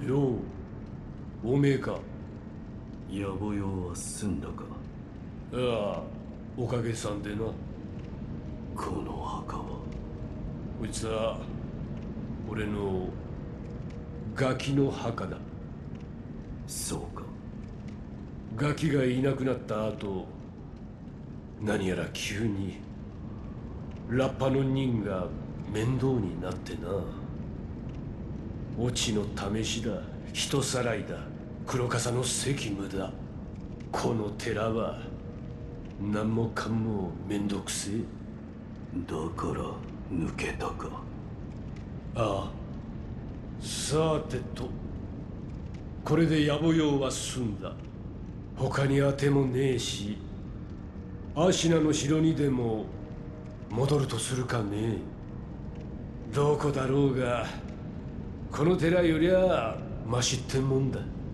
よう、おめえか。 野暮用は済んだか。 ああ、おかげさんでな。 この墓は。 こいつは俺のガキの墓だ。 そうか。 ガキがいなくなった後、何やら急にラッパの任が面倒になってな。オチの試しだ、人さらいだ、黒笠の責務だ。この寺は何もかんもめんどくせえ。 だから抜けたか。 ああ、さてと、これで野暮用は済んだ。他に当てもねえし、アシナの城にでも戻るとするかね。どこだろうがこの寺よりゃマシってんもんだ。